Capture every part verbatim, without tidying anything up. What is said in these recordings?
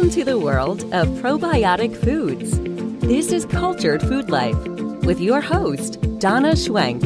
Welcome to the world of probiotic foods. This is Cultured Food Life with your host, Donna Schwenk.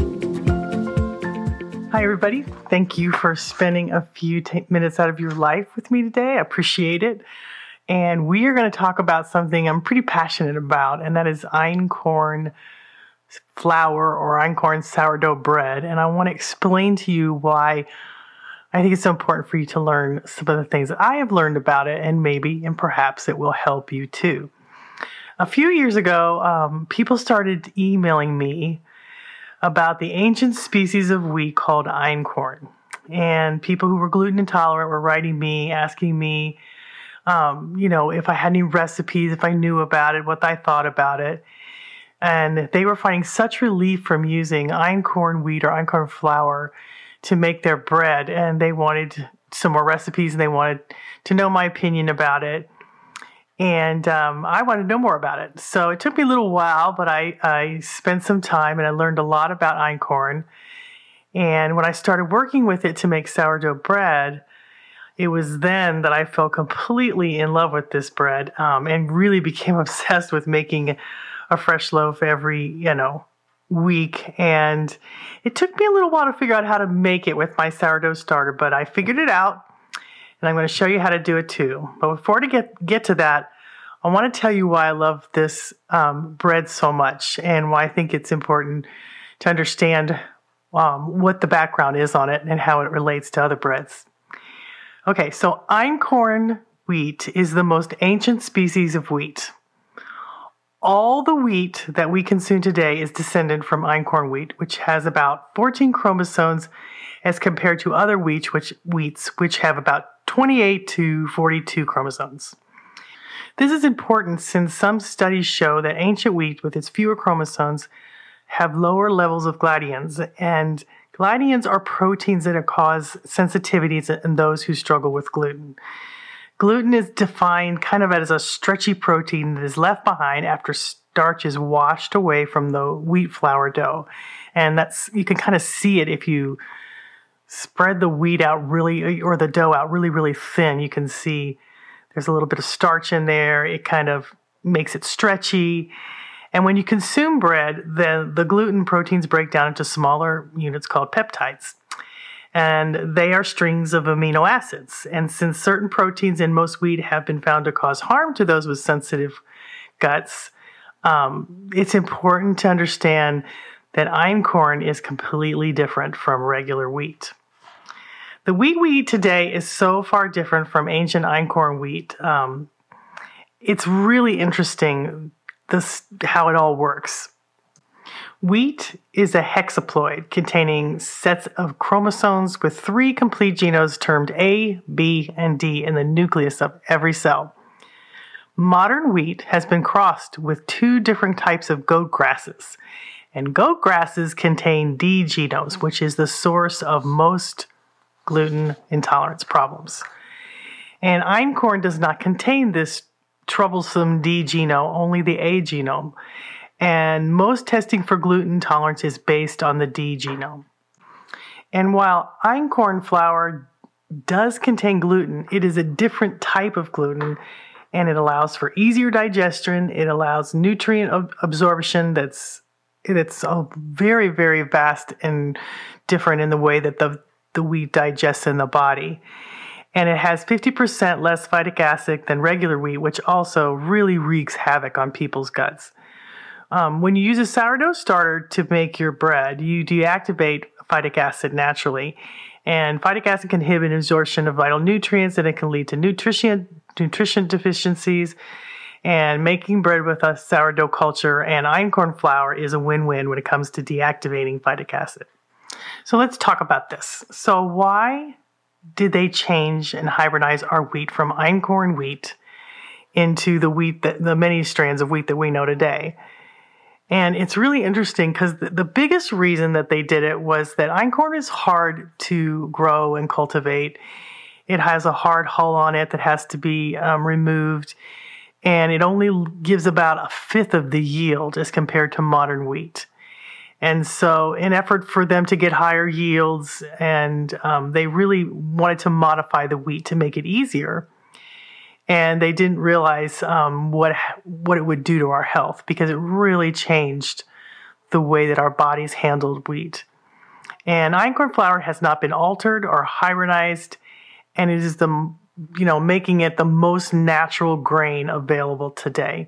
Hi, everybody. Thank you for spending a few t- minutes out of your life with me today. I appreciate it. And we are going to talk about something I'm pretty passionate about, and that is Einkorn flour or Einkorn sourdough bread. And I want to explain to you why I think it's so important for you to learn some of the things that I have learned about it, and maybe and perhaps it will help you too. A few years ago, um, people started emailing me about the ancient species of wheat called Einkorn. And people who were gluten intolerant were writing me, asking me, um, you know, if I had any recipes, if I knew about it, what I thought about it. And they were finding such relief from using Einkorn wheat or Einkorn flour to make their bread, and they wanted some more recipes, and they wanted to know my opinion about it. And um, I wanted to know more about it. So it took me a little while, but I, I spent some time, and I learned a lot about Einkorn. And when I started working with it to make sourdough bread, it was then that I fell completely in love with this bread, um, and really became obsessed with making a fresh loaf every, you know, week. And it took me a little while to figure out how to make it with my sourdough starter, but I figured it out, and I'm going to show you how to do it too. But before to get get to that, I want to tell you why I love this um, bread so much, and why I think it's important to understand um, what the background is on it and how it relates to other breads. Okay, so Einkorn wheat is the most ancient species of wheat. All the wheat that we consume today is descended from Einkorn wheat, which has about fourteen chromosomes as compared to other wheat, which, wheats, which have about twenty-eight to forty-two chromosomes. This is important since some studies show that ancient wheat with its fewer chromosomes have lower levels of gliadins, and gliadins are proteins that cause sensitivities in those who struggle with gluten. Gluten is defined kind of as a stretchy protein that is left behind after starch is washed away from the wheat flour dough. And that's, you can kind of see it if you spread the wheat out really, or the dough out really, really thin. You can see there's a little bit of starch in there. It kind of makes it stretchy. And when you consume bread, then the gluten proteins break down into smaller units called peptides. And they are strings of amino acids. And since certain proteins in most wheat have been found to cause harm to those with sensitive guts, um, it's important to understand that Einkorn is completely different from regular wheat. The wheat we eat today is so far different from ancient Einkorn wheat. Um, it's really interesting this, how it all works. Wheat is a hexaploid containing sets of chromosomes with three complete genomes termed A, B, and D in the nucleus of every cell. Modern wheat has been crossed with two different types of goat grasses, and goat grasses contain D genomes, which is the source of most gluten intolerance problems. And Einkorn does not contain this troublesome D genome, only the A genome. And most testing for gluten intolerance is based on the D genome. And while Einkorn flour does contain gluten, it is a different type of gluten, and it allows for easier digestion. It allows nutrient ab- absorption that's it's a very, very vast and different in the way that the, the wheat digests in the body. And it has fifty percent less phytic acid than regular wheat, which also really wreaks havoc on people's guts. Um, when you use a sourdough starter to make your bread, you deactivate phytic acid naturally. And phytic acid can inhibit absorption of vital nutrients, and it can lead to nutrition, nutrition deficiencies. And making bread with a sourdough culture and Einkorn flour is a win-win when it comes to deactivating phytic acid. So let's talk about this. So why did they change and hybridize our wheat from Einkorn wheat into the wheat that the many strands of wheat that we know today? And it's really interesting because the, the biggest reason that they did it was that Einkorn is hard to grow and cultivate. It has a hard hull on it that has to be um, removed, and it only gives about a fifth of the yield as compared to modern wheat. And so in effort for them to get higher yields, and um, they really wanted to modify the wheat to make it easier. And they didn't realize um, what what it would do to our health, because it really changed the way that our bodies handled wheat. And einkorn flour has not been altered or hybridized, and it is the, you know, making it the most natural grain available today.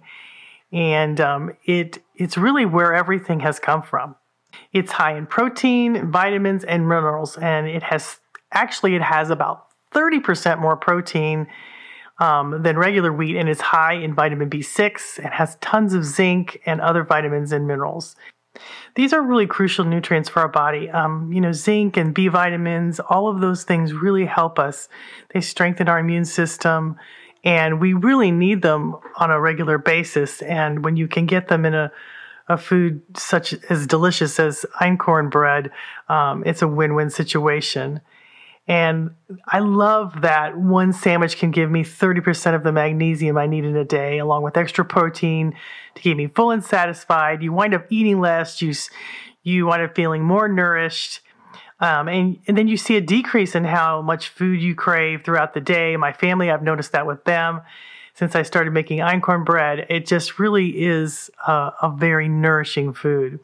And um, it it's really where everything has come from. It's high in protein, vitamins, and minerals, and it has actually it has about thirty percent more protein um, than regular wheat, and it's high in vitamin B six. It has tons of zinc and other vitamins and minerals. These are really crucial nutrients for our body. Um, you know, zinc and B vitamins, all of those things really help us. They strengthen our immune system, and we really need them on a regular basis. And when you can get them in a, a food such as delicious as einkorn bread, um, it's a win-win situation. And I love that one sandwich can give me thirty percent of the magnesium I need in a day, along with extra protein to keep me full and satisfied. You wind up eating less, you, you wind up feeling more nourished, um, and, and then you see a decrease in how much food you crave throughout the day. My family, I've noticed that with them since I started making einkorn bread. It just really is a, a very nourishing food.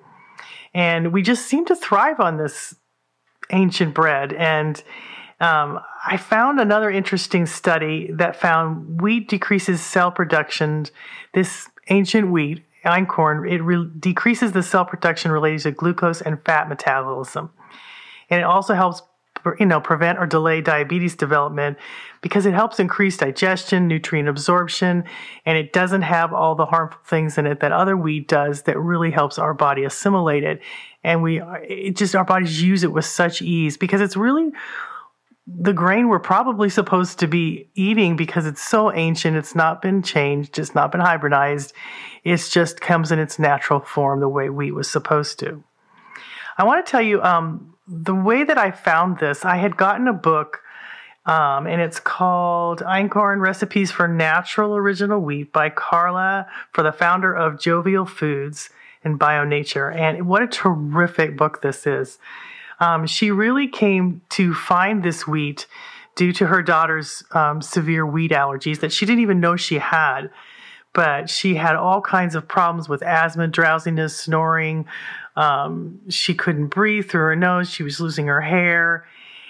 And we just seem to thrive on this ancient bread. And um, I found another interesting study that found wheat decreases cell production. This ancient wheat, einkorn, it re- decreases the cell production related to glucose and fat metabolism. And it also helps, you know, prevent or delay diabetes development, because it helps increase digestion, nutrient absorption, and it doesn't have all the harmful things in it that other wheat does that really helps our body assimilate it. And we, it just, our bodies use it with such ease, because it's really the grain we're probably supposed to be eating, because it's so ancient. It's not been changed. It's not been hybridized. It just comes in its natural form, the way wheat was supposed to. I want to tell you, um, the way that I found this, I had gotten a book, um, and it's called Einkorn Recipes for Natural Original Wheat by Carla, for the founder of Jovial Foods and Bio Nature. And what a terrific book this is. Um, she really came to find this wheat due to her daughter's um, severe wheat allergies that she didn't even know she had. But she had all kinds of problems with asthma, drowsiness, snoring. Um, she couldn't breathe through her nose. She was losing her hair.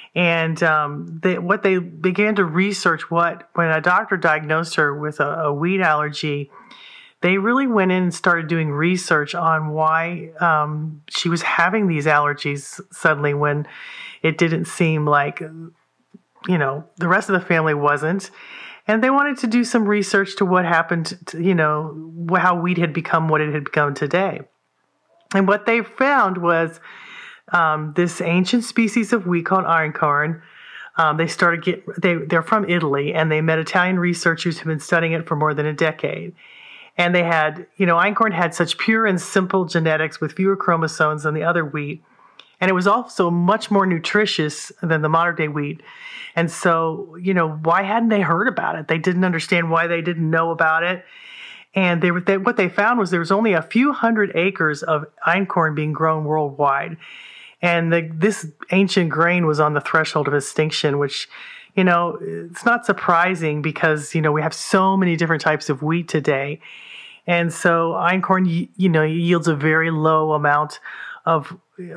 And um, they, what they began to research, what when a doctor diagnosed her with a, a wheat allergy, they really went in and started doing research on why um, she was having these allergies suddenly, when it didn't seem like, you know, the rest of the family wasn't. And they wanted to do some research to what happened, to, you know, how wheat had become what it had become today. And what they found was um, this ancient species of wheat called einkorn. Um, they started get they they're from Italy, and they met Italian researchers who've been studying it for more than a decade. And they had, you know, einkorn had such pure and simple genetics with fewer chromosomes than the other wheat. And it was also much more nutritious than the modern day wheat. And so, you know, why hadn't they heard about it? They didn't understand why they didn't know about it. And they were, they, what they found was there was only a few hundred acres of einkorn being grown worldwide. And the, this ancient grain was on the threshold of extinction, which, you know, it's not surprising, because, you know, we have so many different types of wheat today. And so einkorn, you know, yields a very low amount of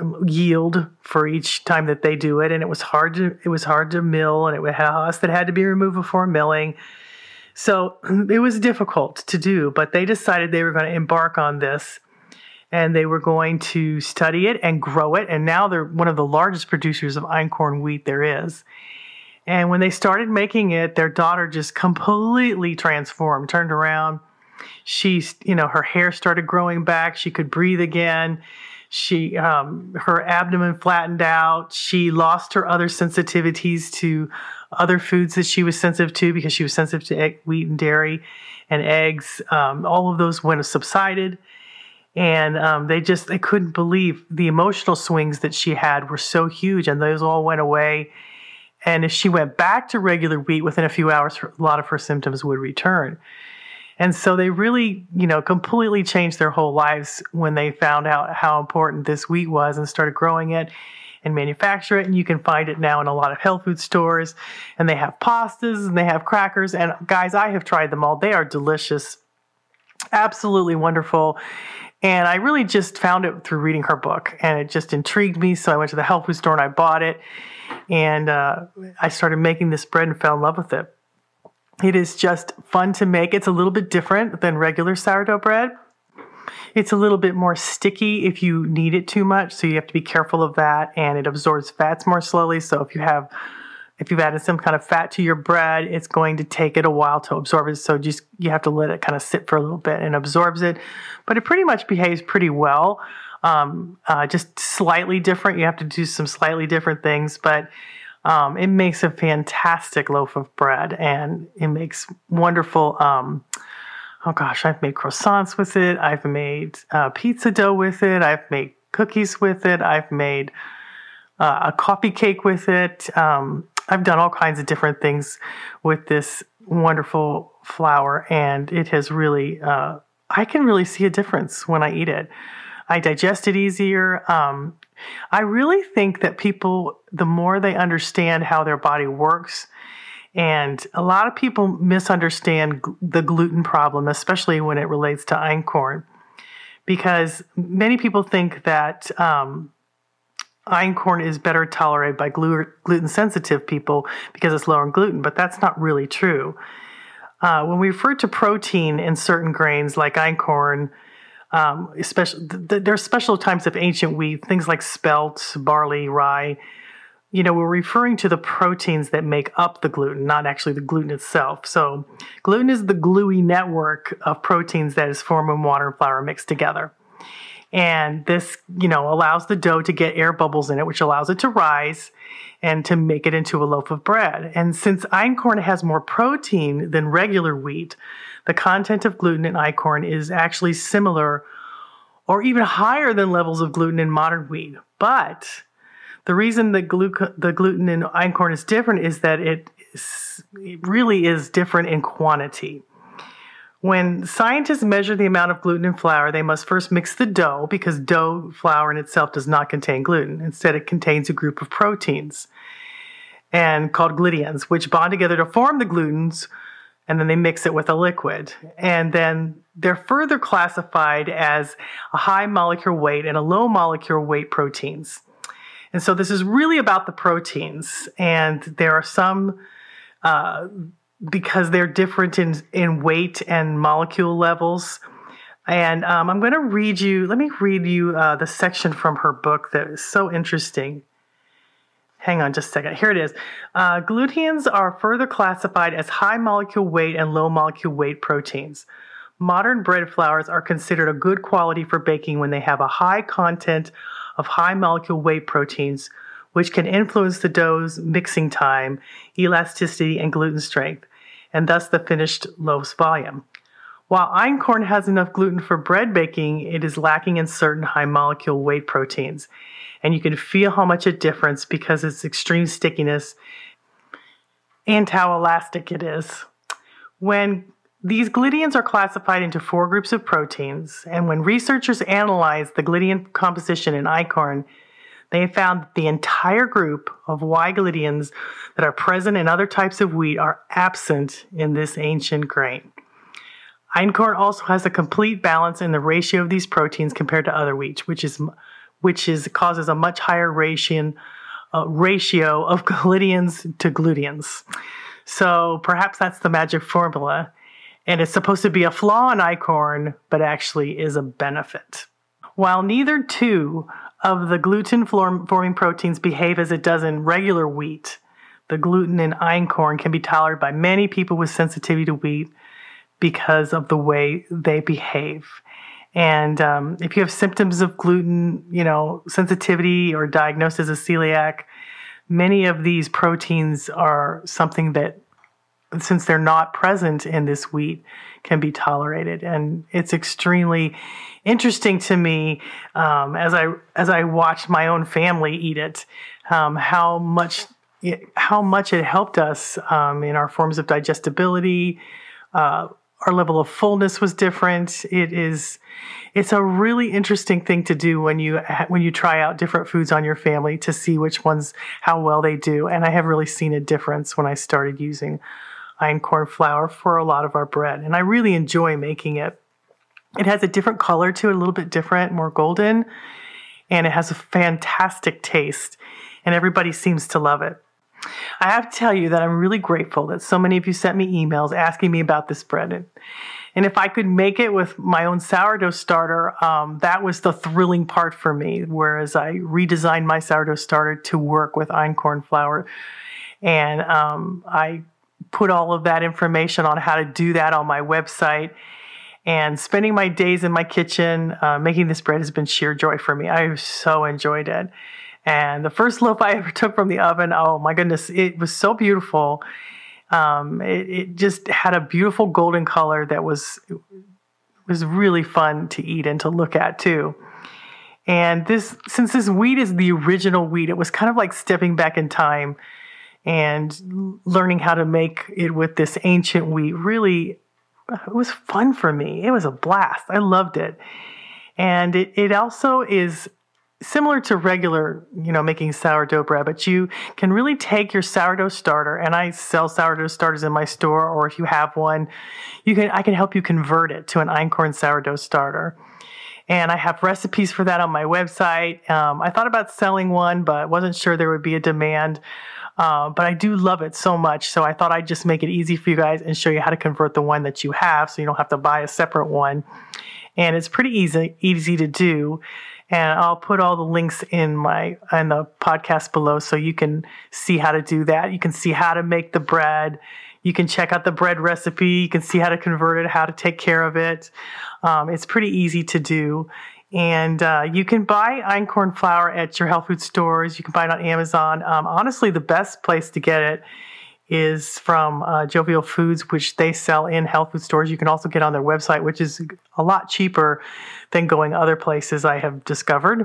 yield for each time that they do it. And it was hard to, it was hard to mill, and it had a husk that had to be removed before milling. So it was difficult to do, but they decided they were going to embark on this, and they were going to study it and grow it. And now they're one of the largest producers of einkorn wheat there is. And when they started making it, their daughter just completely transformed, turned around. She, you know, her hair started growing back. She could breathe again. She, um, her abdomen flattened out. She lost her other sensitivities to other foods that she was sensitive to, because she was sensitive to egg, wheat and dairy and eggs. Um, all of those went subsided. And um, they just, they couldn't believe the emotional swings that she had were so huge, and those all went away. And if she went back to regular wheat, within a few hours, a lot of her symptoms would return. And so they really, you know, completely changed their whole lives when they found out how important this wheat was and started growing it. and manufacture it. And you can find it now in a lot of health food stores. And they have pastas and they have crackers. And guys, I have tried them all. They are delicious. Absolutely wonderful. And I really just found it through reading her book, and it just intrigued me. So I went to the health food store and I bought it, and uh, I started making this bread and fell in love with it. It is just fun to make. It's a little bit different than regular sourdough bread. It's a little bit more sticky if you knead it too much, so you have to be careful of that, and it absorbs fats more slowly. So if you have If you've added some kind of fat to your bread, it's going to take it a while to absorb it. So just you have to let it kind of sit for a little bit and absorbs it. But it pretty much behaves pretty well. Um, uh, just slightly different. You have to do some slightly different things, but um, it makes a fantastic loaf of bread, and it makes wonderful. Um, oh gosh, I've made croissants with it. I've made uh, pizza dough with it. I've made cookies with it. I've made uh, a coffee cake with it. Um, I've done all kinds of different things with this wonderful flour, and it has really, uh, I can really see a difference when I eat it. I digest it easier. Um, I really think that people, the more they understand how their body works, and a lot of people misunderstand g- the gluten problem, especially when it relates to einkorn, because many people think that um, einkorn is better tolerated by glu- gluten-sensitive people because it's lower in gluten, but that's not really true. Uh, when we refer to protein in certain grains like einkorn, um, especially th- th- there are special types of ancient wheat, things like spelt, barley, rye. You know, we're referring to the proteins that make up the gluten, not actually the gluten itself. So gluten is the gluey network of proteins that is formed when water and flour are mixed together. And this, you know, allows the dough to get air bubbles in it, which allows it to rise and to make it into a loaf of bread. And since einkorn has more protein than regular wheat, the content of gluten in einkorn is actually similar or even higher than levels of gluten in modern wheat. But the reason the, glu- the gluten in einkorn is different is that it, is, it really is different in quantity. When scientists measure the amount of gluten in flour, they must first mix the dough, because dough flour in itself does not contain gluten. Instead, it contains a group of proteins and called gluteins, which bond together to form the glutens, and then they mix it with a liquid. And then they're further classified as a high molecular weight and a low molecular weight proteins. And so this is really about the proteins, and there are some uh, because they're different in, in weight and molecule levels. And um, I'm going to read you, let me read you uh, the section from her book that is so interesting. Hang on just a second. Here it is. Uh, gluteins are further classified as high molecule weight and low molecule weight proteins. Modern bread flours are considered a good quality for baking when they have a high content of high molecule weight proteins, which can influence the dough's mixing time, elasticity, and gluten strength, and thus the finished loaf's volume. While einkorn has enough gluten for bread baking, it is lacking in certain high molecule weight proteins. And you can feel how much a difference because of its extreme stickiness and how elastic it is. When these gluteins are classified into four groups of proteins, and when researchers analyzed the glutein composition in einkorn, they found that the entire group of Y gluteins that are present in other types of wheat are absent in this ancient grain. Einkorn also has a complete balance in the ratio of these proteins compared to other wheat, which is which is causes a much higher ratio, uh, ratio of gluteins to gluteins. So perhaps that's the magic formula, and it's supposed to be a flaw in einkorn, but actually is a benefit. While neither two of the gluten-forming proteins behave as it does in regular wheat, the gluten in einkorn can be tolerated by many people with sensitivity to wheat because of the way they behave. And um, if you have symptoms of gluten, you know, sensitivity or diagnosis as celiac, many of these proteins are something that, since they're not present in this wheat, can be tolerated. And it's extremely interesting to me um, as I as I watch my own family eat it, um, how much it, how much it helped us um, in our forms of digestibility, uh, our level of fullness was different. It is, it's a really interesting thing to do when you when you try out different foods on your family to see which ones, how well they do. And I have really seen a difference when I started using einkorn flour for a lot of our bread. And I really enjoy making it. It has a different color to it, a little bit different, more golden, and it has a fantastic taste, and everybody seems to love it. I have to tell you that I'm really grateful that so many of you sent me emails asking me about this bread. And, and if I could make it with my own sourdough starter, um, that was the thrilling part for me, whereas I redesigned my sourdough starter to work with einkorn flour. And um, I put all of that information on how to do that on my website. And spending my days in my kitchen uh, making this bread has been sheer joy for me. I so enjoyed it. And the first loaf I ever took from the oven, oh my goodness, it was so beautiful. Um, it, it just had a beautiful golden color that was was really fun to eat and to look at too. And this, since this wheat is the original wheat, it was kind of like stepping back in time and learning how to make it with this ancient wheat. Really, it was fun for me. It was a blast. I loved it. And it, it also is similar to regular, you know, making sourdough bread, but you can really take your sourdough starter, and I sell sourdough starters in my store, or if you have one, you can, I can help you convert it to an einkorn sourdough starter. And I have recipes for that on my website. Um, I thought about selling one, but wasn't sure there would be a demand. Uh, but I do love it so much, so I thought I'd just make it easy for you guys and show you how to convert the one that you have, so you don't have to buy a separate one. And it's pretty easy, easy to do. And I'll put all the links in my in the podcast below so you can see how to do that. You can see how to make the bread. You can check out the bread recipe. You can see how to convert it, how to take care of it. Um, it's pretty easy to do. And uh, you can buy einkorn flour at your health food stores. You can buy it on Amazon. Um, honestly, the best place to get it is from uh, Jovial Foods, which they sell in health food stores. You can also get on their website, which is a lot cheaper than going other places, I have discovered.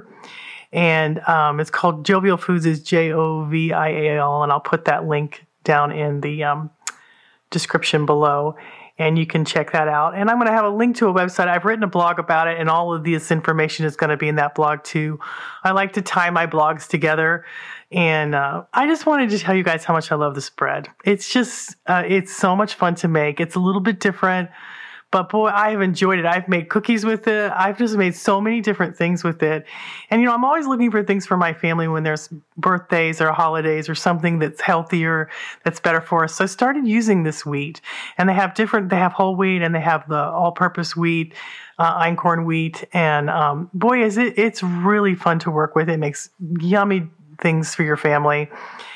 And um, it's called Jovial Foods, is J O V I A L, and I'll put that link down in the um, description below. And you can check that out. And I'm going to have a link to a website. I've written a blog about it, and all of this information is going to be in that blog too. I like to tie my blogs together. And uh, I just wanted to tell you guys how much I love this bread. It's just, uh, it's so much fun to make. It's a little bit different, but boy, I have enjoyed it. I've made cookies with it. I've just made so many different things with it. And, you know, I'm always looking for things for my family when there's birthdays or holidays or something that's healthier, that's better for us. So I started using this wheat, and they have different, they have whole wheat and they have the all-purpose wheat, uh, einkorn wheat. And um, boy, is it, it's really fun to work with. It makes yummy things for your family.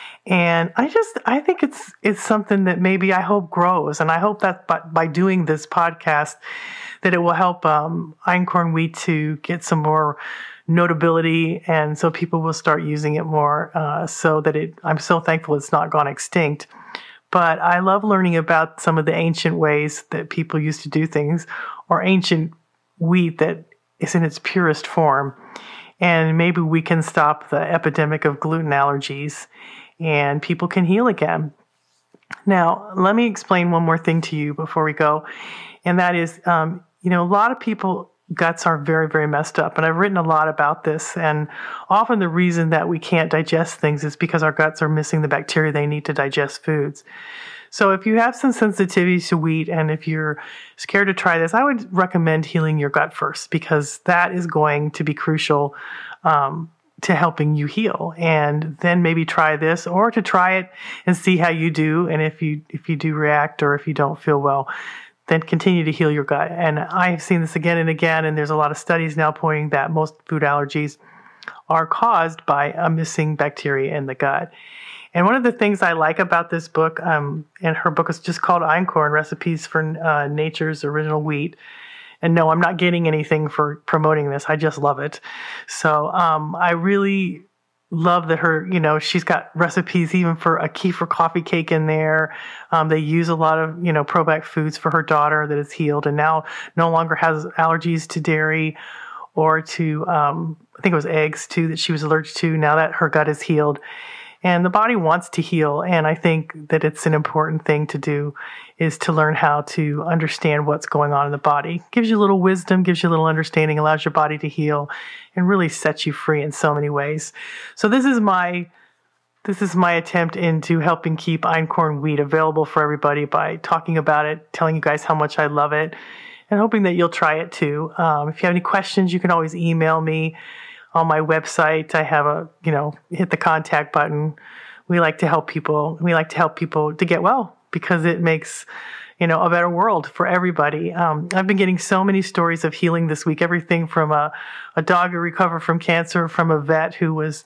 And I just, I think it's it's something that maybe I hope grows. And I hope that by, by doing this podcast, that it will help um, einkorn wheat to get some more notability. And so people will start using it more, uh, so that it, I'm so thankful it's not gone extinct. But I love learning about some of the ancient ways that people used to do things, or ancient wheat that is in its purest form. And maybe we can stop the epidemic of gluten allergies and people can heal again. Now, let me explain one more thing to you before we go. And that is, um, you know, a lot of people, guts are very, very messed up. And I've written a lot about this. And often the reason that we can't digest things is because our guts are missing the bacteria they need to digest foods. So if you have some sensitivities to wheat, and if you're scared to try this, I would recommend healing your gut first, because that is going to be crucial um, to helping you heal. And then maybe try this, or to try it and see how you do. And if you if you do react, or if you don't feel well, then continue to heal your gut. And I've seen this again and again, and there's a lot of studies now pointing that most food allergies are caused by a missing bacteria in the gut. And one of the things I like about this book, um, and her book is just called Einkorn, Recipes for uh, Nature's Original Wheat. And no, I'm not getting anything for promoting this. I just love it. So um, I really love that her, you know, she's got recipes even for a kefir coffee cake in there. Um, they use a lot of, you know, probiotic foods for her daughter that is healed and now no longer has allergies to dairy or to, um, I think it was eggs too, that she was allergic to, now that her gut is healed. And the body wants to heal. And I think that it's an important thing to do, is to learn how to understand what's going on in the body. Gives you a little wisdom, gives you a little understanding, allows your body to heal, and really sets you free in so many ways. So this is my This is my attempt into helping keep Einkorn wheat available for everybody by talking about it, telling you guys how much I love it, and hoping that you'll try it too. Um, if you have any questions, you can always email me on my website. I have a, you know, hit the contact button. We like to help people. We like to help people to get well because it makes, you know, a better world for everybody. Um, I've been getting so many stories of healing this week, everything from a, a dog who recovered from cancer, from a vet who was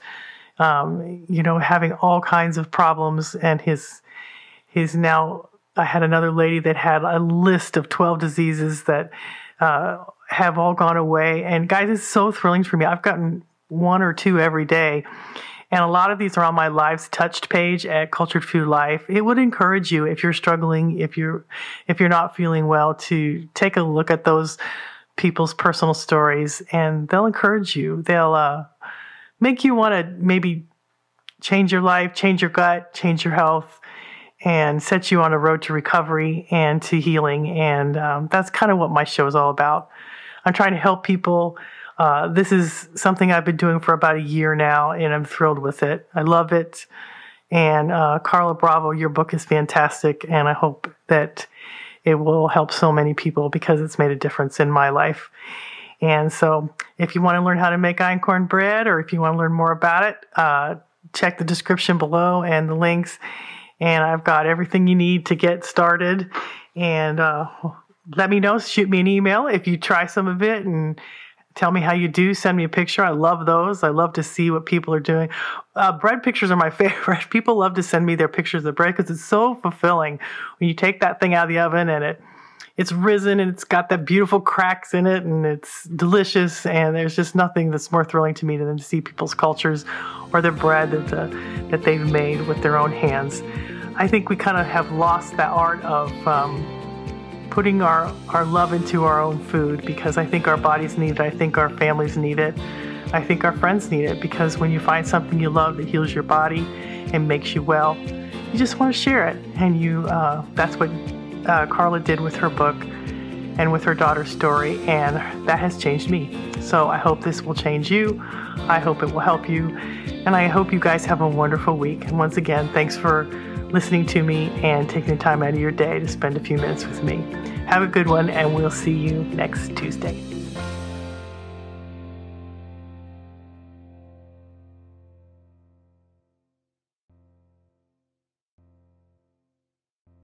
Um, you know, having all kinds of problems, and his, his now, I had another lady that had a list of twelve diseases that uh, have all gone away. And guys, it's so thrilling for me. I've gotten one or two every day. And a lot of these are on my Lives Touched page at Cultured Food Life. It would encourage you, if you're struggling, if you're, if you're not feeling well, to take a look at those people's personal stories, and they'll encourage you. They'll, uh, make you want to maybe change your life, change your gut, change your health, and set you on a road to recovery and to healing. And um, that's kind of what my show is all about. I'm trying to help people. Uh, this is something I've been doing for about a year now, and I'm thrilled with it. I love it. And uh, Carla Bravo, your book is fantastic, and I hope that it will help so many people because it's made a difference in my life. And so if you want to learn how to make einkorn bread, or if you want to learn more about it, uh, check the description below and the links. And I've got everything you need to get started. And uh, let me know, shoot me an email if you try some of it, and tell me how you do. Send me a picture. I love those. I love to see what people are doing. Uh, bread pictures are my favorite. People love to send me their pictures of bread because it's so fulfilling when you take that thing out of the oven and it It's risen, and it's got that beautiful cracks in it, and it's delicious. And there's just nothing that's more thrilling to me than to see people's cultures or their bread that uh, that they've made with their own hands. I think we kind of have lost that art of um, putting our, our love into our own food, because I think our bodies need it. I think our families need it. I think our friends need it, because when you find something you love that heals your body and makes you well, you just want to share it. And you uh, that's what Uh, Carla did with her book and with her daughter's story, and that has changed me. So I hope this will change you. I hope it will help you, and I hope you guys have a wonderful week. And once again, thanks for listening to me and taking the time out of your day to spend a few minutes with me. Have a good one, and we'll see you next Tuesday.